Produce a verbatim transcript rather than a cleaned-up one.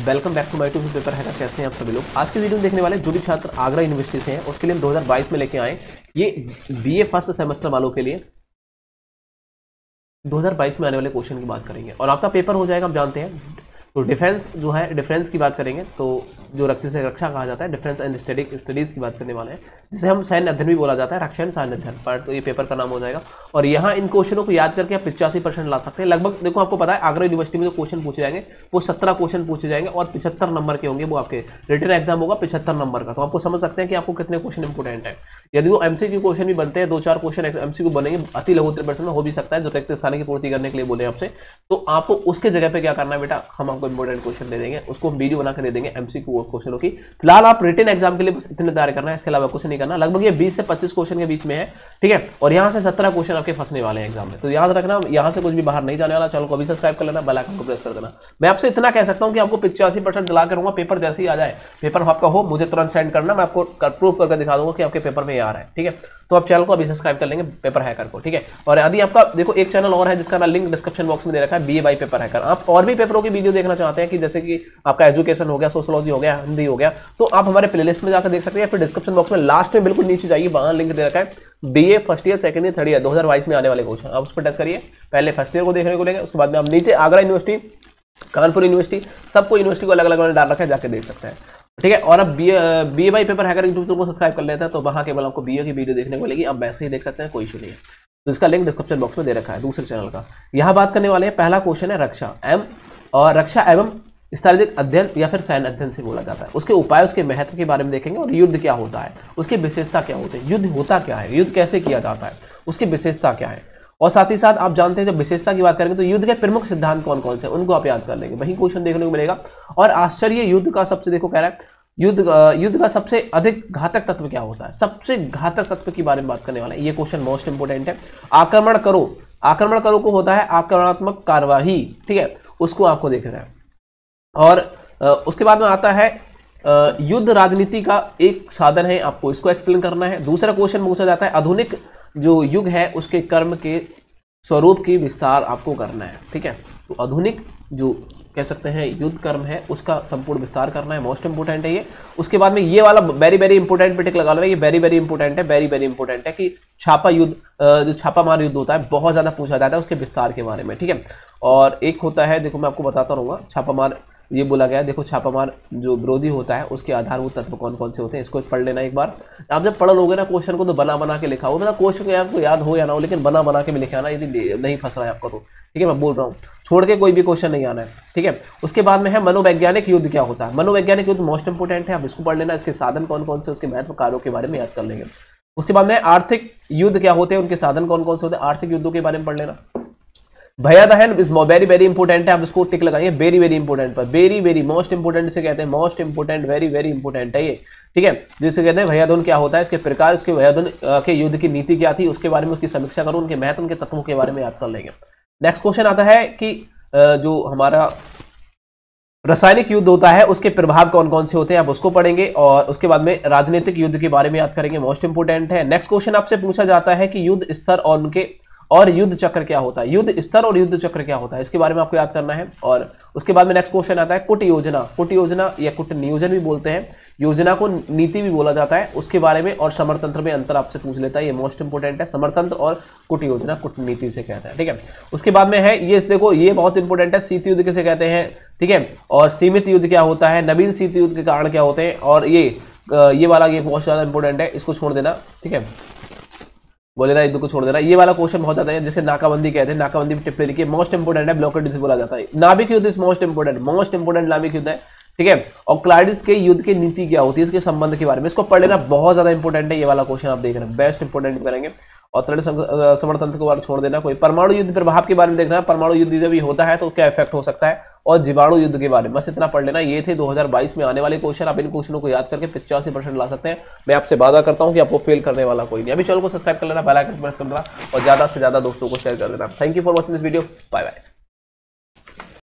Welcome back to my YouTube paper hacker. कैसे हैं आप सभी लोग। आज की वीडियो में देखने वाले जो भी छात्र आगरा यूनिवर्सिटी से हैं उसके लिए हम दो हज़ार बाईस में लेके आए ये बीए फर्स्ट सेमेस्टर वालों के लिए दो हज़ार बाईस में आने वाले क्वेश्चन की बात करेंगे और आपका पेपर हो जाएगा। आप जानते हैं तो डिफेंस जो है, डिफेंस की बात करेंगे तो जो रक्षा से रक्षा कहा जाता है, डिफेंस एंड स्टडी स्टडीज़ की बात करने वाले हैं, जिसे हम सैन्य अध्ययन भी बोला जाता है, रक्षा एंड सैन्य अध्ययन पर। तो ये पेपर का नाम हो जाएगा और यहाँ इन क्वेश्चनों को याद करके आप पिचासी परसेंट ला सकते हैं लगभग। देखो आपको पता है आगरा यूनिवर्सिटी में जो क्वेश्चन पूछे जाएंगे वो सत्रह क्वेश्चन पूछे जाएंगे और पिछहत्तर नंबर के होंगे। वो आपके रिटन एग्जाम होगा पिछहत्तर नंबर का। तो आपको समझ सकते हैं कि आपको कितने क्वेश्चन इंपोर्टेंट है। यदि वो एमसीक्यू क्वेश्चन भी बनते हैं, दो चार क्वेश्चन एमसीक्यू बनेंगे, अति लघुत्तर प्रश्न में हो भी सकता है जो रिक्त स्थान की पूर्ति करने के लिए बोले आपसे, तो आपको उसके जगह पे क्या करना है बेटा, हम आपको इंपोर्टेंट क्वेश्चन दे देंगे, उसको हम वीडियो बना कर दे देंगे एमसीक्यू क्वेश्चनों की। फिलहाल आप रिटन एग्जाम के लिए बस इतने तैयार करना है, इसके अलावा कुछ नहीं करना। लगभग ये बीस से पच्चीस क्वेश्चन के बीच में है, ठीक है। और यहाँ से सत्रह क्वेश्चन आपके फंसने वाले हैं एग्जाम में, तो याद रखना यहाँ से कुछ भी बाहर नहीं जाने वाला। चैनल को अभी सब्सक्राइब कर लेना, बेल आइकन को प्रेस कर देना। मैं आपसे इतना कह सकता हूँ कि आपको पिचासी परसेंट दिला करूंगा। पेपर जैसे ही आ जाए, पेपर आपका हो, मुझे तुरंत सेंड करना, मैं आपको प्रूव करके दिखा दूंगा कि आपके पेपर में आ रहा है, ठीक है। तो आप चैनल को अभी सब्सक्राइब कर लेंगे, पेपर हैकर को, ठीक है। और यदि आपका देखो एक चैनल और है जिसका मैं लिंक डिस्क्रिप्शन बॉक्स में दे रखा है, बीए बाई पेपर हैकर। आप और भी पेपरों की वीडियो देखना चाहते हैं कि जैसे कि आपका एजुकेशन हो गया, सोशियोलॉजी हो गया, हिंदी हो गया, तो आप हमारे प्लेलिस्ट में जाकर देख सकते हैं। फिर डिस्क्रिप्शन बॉक्स में लास्ट में बिल्कुल नीचे जाइए, वहां लिंक दे रखा है BA first year, second year, third year दो हज़ार बाईस में आने वाले क्वेश्चन, आप उस पर टच करिए। पहले फर्स्ट ईयर को देखने को लेंगे, उसके बाद में आप नीचे आगरा यूनिवर्सिटी, कानपुर यूनिवर्सिटी, सबको यूनिवर्सिटी को अलग अलग डाल रखा है, जाके देख सकते हैं, ठीक है। और अब BA BA by paper hacker YouTube को सब्सक्राइब कर लेते हैं तो वहां केवल आपको बीए की वीडियो देखने को मिलेगी, आप वैसे ही देख सकते हैं, कोई इशू नहीं है। तो इसका लिंक डिस्क्रिप्शन बॉक्स में दे रखा है दूसरे चैनल का। यहाँ बात करने वाले हैं, पहला क्वेश्चन है रक्षा एम और रक्षा एवं स्तरीय अध्ययन या फिर सैन्य अध्ययन से बोला जाता है। उसके उपाय, उसके महत्व के बारे में देखेंगे और युद्ध क्या होता है, उसकी विशेषता क्या होती है, युद्ध होता क्या है, युद्ध कैसे किया जाता है, उसकी विशेषता क्या है। और साथ ही साथ आप जानते हैं जब विशेषता की बात करेंगे तो युद्ध के प्रमुख सिद्धांत कौन कौन से, उनको आप याद कर लेंगे, वही क्वेश्चन देखने को मिलेगा। और आश्चर्य युद्ध का सबसे, देखो कह रहा है युद्ध युद्ध का सबसे अधिक घातक तत्व क्या होता है, सबसे घातक तत्व के बारे में बात करने वाला है। ये क्वेश्चन मोस्ट इंपोर्टेंट है। आक्रमण करो, आक्रमण करो को होता है आक्रमणात्मक कार्यवाही, ठीक है, उसको आपको देखना है। और उसके बाद में आता है युद्ध राजनीति का एक साधन है, आपको इसको एक्सप्लेन करना है। दूसरा क्वेश्चन पूछा जाता है आधुनिक जो युग है उसके कर्म के स्वरूप की विस्तार आपको करना है, ठीक है। तो आधुनिक जो कह सकते हैं युद्ध कर्म है उसका संपूर्ण विस्तार करना है, मोस्ट इंपोर्टेंट है ये। उसके बाद में ये वाला वेरी वेरी इंपोर्टेंट पे टिक लगा लो, ये वेरी वेरी इंपोर्टेंट है, वेरी वेरी इंपोर्टेंट है कि छापा युद्ध, जो छापामार युद्ध होता है बहुत ज्यादा पूछा जाता है उसके विस्तार के बारे में, ठीक है। और एक होता है, देखो मैं आपको बताता रहूंगा, छापामार ये बोला गया है, देखो छापामार जो विरोधी होता है उसके आधारभूत तत्व कौन कौन से होते हैं, इसको पढ़ लेना एक बार। आप जब पढ़ लोगे ना क्वेश्चन को तो बना बना के लिखा हो, मतलब क्वेश्चन आपको याद हो या ना हो, लेकिन बना बना के भी लिखा ना, यदि नहीं फंस रहा है आपको तो, ठीक है। मैं बोल रहा हूँ छोड़ के कोई भी क्वेश्चन नहीं आना है, ठीक है। उसके बाद में है मनोवैज्ञानिक युद्ध क्या होता है। मनोवैज्ञानिक युद्ध मोस्ट इंपोर्टेंट है, आप इसको पढ़ लेना, इसके साधन कौन कौन से, उसके महत्व कार्यों के बारे में याद कर लेंगे। उसके बाद में आर्थिक युद्ध क्या होते हैं, उनके साधन कौन कौन से होते हैं, आर्थिक युद्धों के बारे में पढ़ लेना। भयादहन इज वेरी वेरी इंपोर्टेंट है, आप इसको टिक लगाइए, वेरी वेरी इंपोर्टेंट पर, वेरी वेरी मोस्ट इंपोर्टेंट से कहते हैं, most important, very very important है ये, ठीक है। जिसे कहते हैं भयादहन क्या होता है, इसके प्रकार, इसके भयादहन के युद्ध की नीति क्या थी, उसके बारे में उसकी समीक्षा करो, उनके महत्व, उनके तत्वों के बारे में याद कर लेंगे। नेक्स्ट क्वेश्चन आता है कि जो हमारा रासायनिक युद्ध होता है उसके प्रभाव कौन कौन से होते हैं, आप उसको पढ़ेंगे। और उसके बाद में राजनीतिक युद्ध के बारे में याद करेंगे, मोस्ट इंपोर्टेंट है। नेक्स्ट क्वेश्चन आपसे पूछा जाता है कि युद्ध स्तर और उनके और युद्ध चक्र क्या होता है, युद्ध स्तर और युद्ध चक्र क्या होता है, इसके बारे में आपको याद करना है। और उसके बाद में नेक्स्ट क्वेश्चन आता है कुट योजना, कुट योजना या कुट नियोजन भी बोलते हैं, योजना को नीति भी बोला जाता है, उसके बारे में। और समरतंत्र में अंतर आपसे पूछ लेता है, ये मोस्ट इंपोर्टेंट है, समरतंत्र और कुट योजना, कूटनीति से कहता है, ठीक है। उसके बाद में है ये, देखो ये बहुत इंपोर्टेंट है, शीत युद्ध किसे कहते हैं, ठीक है। और सीमित युद्ध क्या होता है, नवीन शीत युद्ध के कारण क्या होते हैं। और ये ये वाला ये बहुत ज्यादा इंपोर्टेंट है, इसको छोड़ देना, ठीक है, बोले ना युद्ध को छोड़ देना। ये वाला क्वेश्चन बहुत ज्यादा है, जिसे नाकाबंदी कहते हैं, नाकाबंदी में टिप्पणी लिखिए, मोस्ट इंपोर्टेंट है, ब्लॉकेड जिसे बोला जाता है। नाविक युद्ध is most important, most important नाविक युद्ध है, ठीक है। और क्लाइडिस के युद्ध की नीति क्या होती है, इसके संबंध के बारे में इसको पढ़ लेना, बहुत ज्यादा इंपोर्टेंट है ये वाला क्वेश्चन, आप देख रहे हैं, बेस्ट इंपोर्टेंट करेंगे। और तृण समरतंत्र को छोड़ देना। कोई परमाणु युद्ध प्रभाव के बारे में देखना है, परमाणु युद्ध जब भी होता है तो क्या इफेक्ट हो सकता है, और जीवाणु युद्ध के बारे में बस इतना पढ़ लेना। ये थे दो हज़ार बाईस में आने वाले क्वेश्चन, आप इन क्वेश्चनों को याद करके पचासी परसेंट ला सकते हैं। मैं आपसे वादा करता हूं कि आपको फेल करने वाला कोई नहीं। अभी चैनल को सब्सक्राइब कर लेना, बेल आइकन प्रेस कर देना और ज्यादा से ज्यादा दोस्तों को शेयर कर देना। Thank you for watching this video, bye bye.